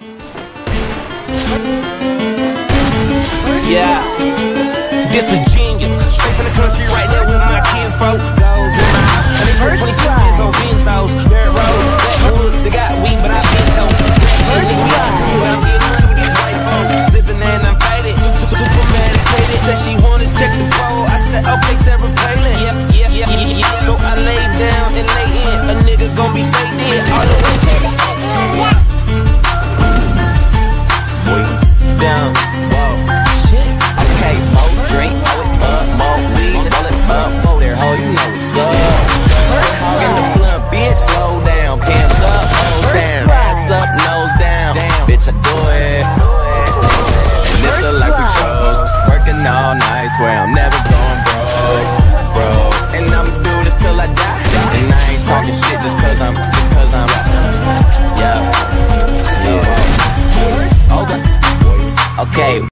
Yeah, this Virginia, straight from the country, right there with my kinfolk goes. In my house, I mean, 26 on Benzos, dirt roads, backwoods, they got weed, but I been dope. First blood, I'm getting money with these white folks, sipping and I'm faded, super medicated. Said she wanna check the pole, I said okay, Sarah Palin. Yeah. So I lay down and lay in, a nigga gon' be fake dead all the way down. Whoa. Okay, more drink, roll it up, more weed, roll it up, more there, ho, you know what's up. Hog in the blunt, bitch, slow down, pants up, nose down, ass up, nose down, bitch, I do it. And this the life we chose, working all night, swear I'm never going broke, bro. And I'ma do this till I die, and I ain't talking shit just cause I'm yeah. Okay.